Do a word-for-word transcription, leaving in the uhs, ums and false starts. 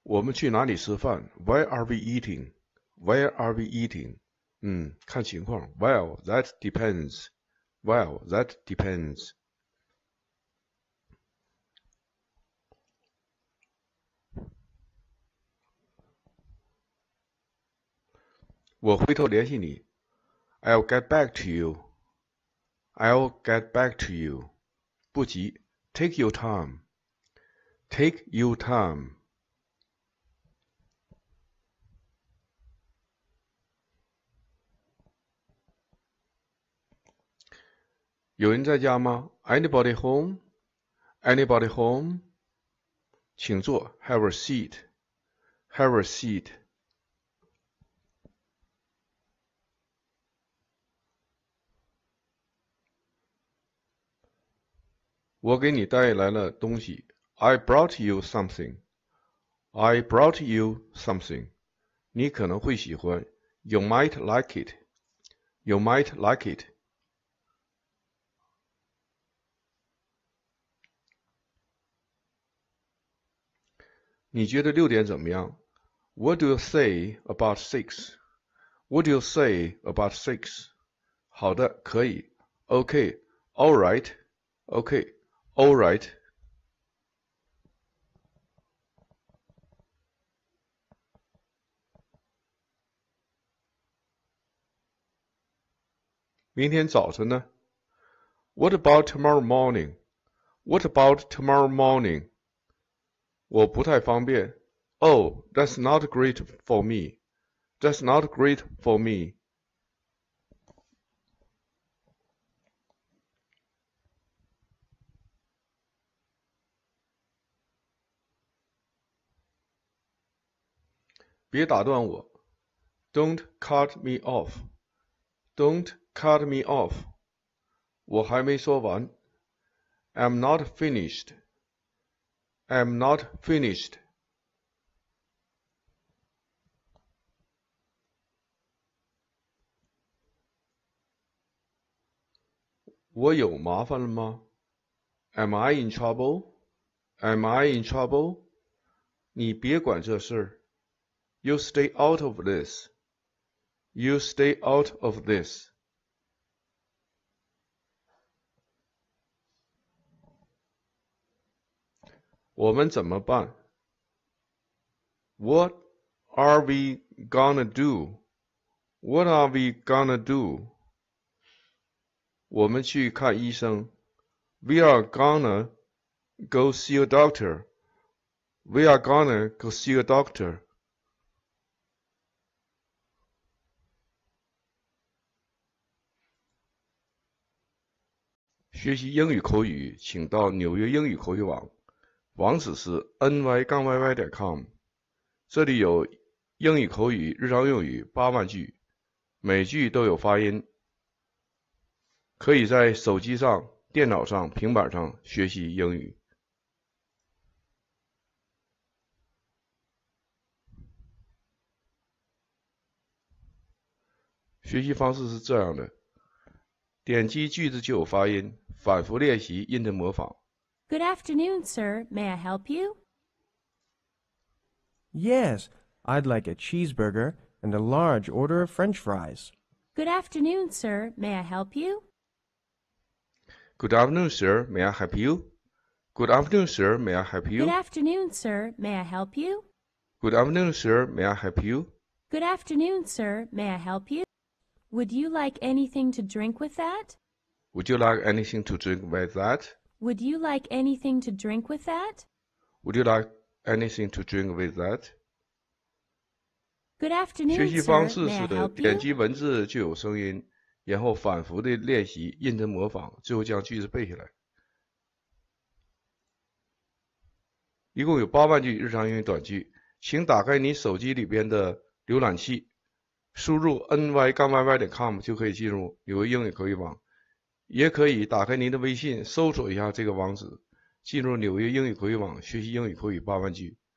我们去哪里吃饭 ？Where are we eating? Where are we eating? 嗯，看情况。Well, that depends. Well, that depends. 我回头联系你。I'll get back to you. I'll get back to you. 不急 ，Take your time. Take your time. 有人在家吗 ？Anybody home? Anybody home? 请坐 ，Have a seat. Have a seat. 我给你带来了东西 ，I brought you something. I brought you something. 你可能会喜欢 ，You might like it. You might like it. 你觉得六点怎么样 ？What do you say about six? What do you say about six? 好的，可以。Okay, all right. Okay, all right. 明天早晨呢 ？What about tomorrow morning? What about tomorrow morning? 我不太方便。Oh, that's not great for me. That's not great for me. 别打断我 ，Don't cut me off. Don't cut me off. 我还没说完 ，I'm not finished. I'm not finished. 我有麻烦了吗 ？Am I in trouble? Am I in trouble? 你别管这事儿。You stay out of this. You stay out of this. 我们怎么办 ？What are we gonna do? What are we gonna do? 我们去看医生。We are gonna go see a doctor. We are gonna go see a doctor. 学习英语口语，请到纽约英语口语网，网址是 n y 杠 y y 点 com。这里有英语口语、日常用语八万句，每句都有发音，可以在手机上、电脑上、平板上学习英语。学习方式是这样的：点击句子就有发音，反复练习，印证模仿。 Good afternoon, sir. May I help you? Yes, I'd like a cheeseburger and a large order of French fries. Good afternoon, sir. May I help you? Good afternoon, sir. May I help you? Good afternoon, sir. May I help you? Good afternoon, sir. May I help you? Good afternoon, sir. May I help you? Good afternoon, sir. May I help you? Would you like anything to drink with that? Would you like anything to drink with that? Would you like anything to drink with that? Would you like anything to drink with that? Good 学 afternoon, 习 sir. 方式 May I 是 help 点 you? 击文字就有声音，然后反复的练习，认真模仿，最后将句子背下来。一共有八万句日常英语短句，请打开你手机里边的浏览器，输入 n y 杠 y y 点 com 就可以进入纽约英语口语网，也可以打开您的微信，搜索一下这个网址，进入纽约英语口语网，学习英语口语八万句。